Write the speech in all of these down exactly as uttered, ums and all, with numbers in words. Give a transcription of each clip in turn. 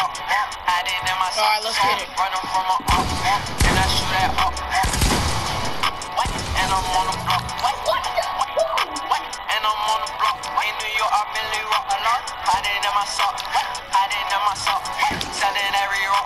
up. Had it in my Alright, let's get it. Running from a up, and I shoot that up. And I'm on the block. And I'm on the block. In New York, I'm in New York. Had it in my sock. Had it in my sock. Selling every rock.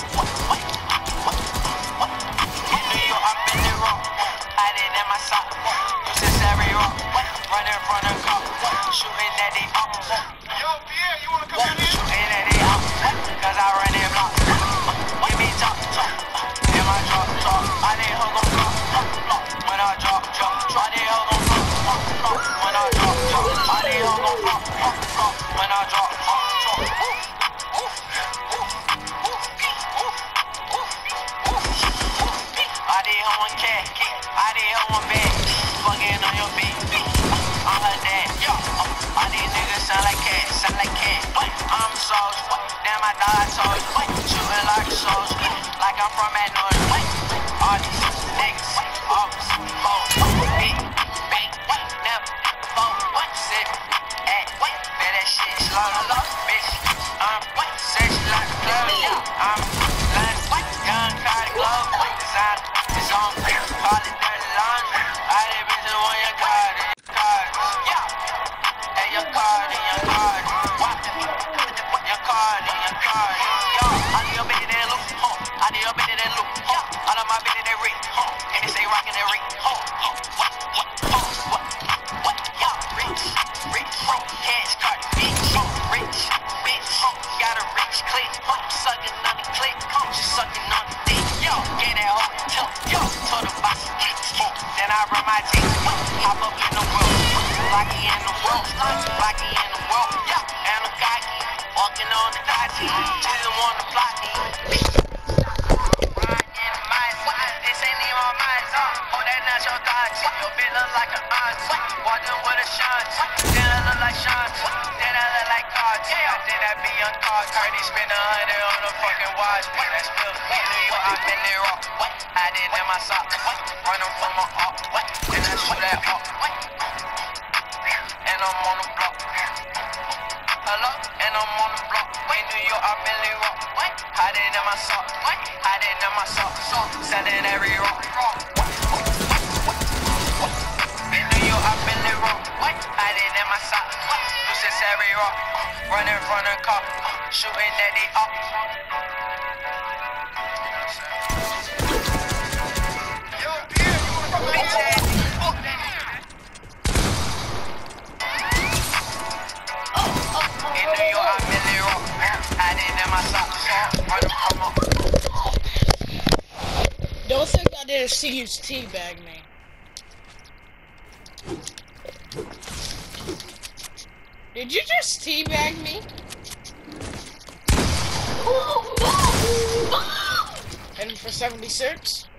In New York, I'm in New York. Had it in my sock. Uses every rock. Running from the cop. Shooting at the up. Yo, Pierre, you wanna come in here? Shooting at the up. Cause I run it block. Give me top, top. In my drop, drop. I didn't hook on block, block, block. When I drop, drop. I didn't hook on block, block, block. When I drop, drop. I didn't hook on block, block, block. When I drop, drop, drop. I did her one cat, I did her one bag. Fucking on your beat, I'm her dad. All these niggas sound like cats, sound like cats. I'm soldier, damn I died soldier. Shooting like a soldier, like I'm from that north. All these niggas, always bold. Big, big, never fold. Sit, act, bet that shit slow, bitch. I'm sexy like a club. I'm blind, young, car, glove. Design, it's on, call it dirty laundry. I did bitches want your card, your card, yeah. Hey, your card, your card, your card, your card, yo. I need your bitch that loop, huh? I need your bitch that loop, huh? All of my bitches that ring, huh? And they say rockin' that ring, huh? What, what, what, what, what, yo, rich, rich, cash card, bitch, rich, bitch, got a rich click, sucking on the click, she sucking on the dick, yo, get that hoe, yo, told her about some kicks, then I run my teeth, hop up in the world, Blocky in the world, Blocky in the world, yeah, and a cocky, walking on the dodgy, she didn't want to block me, bitch. This ain't even on my song. Oh, that not your thoughts. Your bitch look like an aunt. Walking with a shunt. Then I look like Sean. Then I look like cards. I did that be on cards. Cardi spend a hundred on a fucking watch. That's still in New York. I'm in New York. I did in my sock. Running from my up. And I shoot that up. And I'm on the block. Hello? And I'm on the block. In New York, I'm in New York. I did in my sock. I did in my sock. Selling every rock. In New York, I'm in New York. I did in my sock. Uses every rock. Running from the cop. Shooting at the up. Yo, Pierre, you wanna come in here? In New York, I'm in New York. I did in my sock. Running from my Don't think I didn't see you teabag me. Did you just teabag me? Heading for seventy-six?